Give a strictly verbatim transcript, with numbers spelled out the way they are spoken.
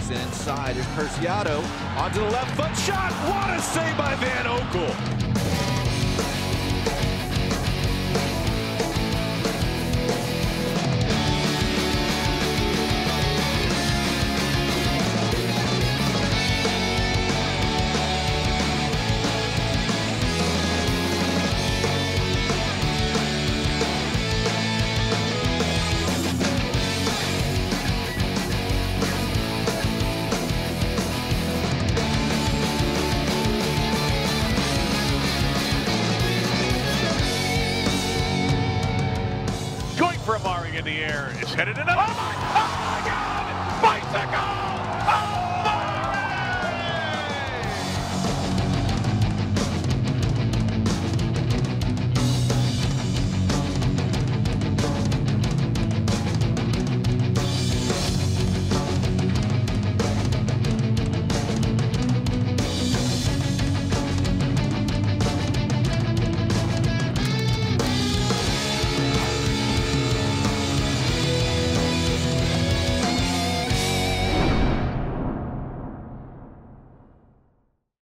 box, and inside is Perciato. Onto the left foot shot. What a save by Van Oekel. Amari in the air. It's headed in.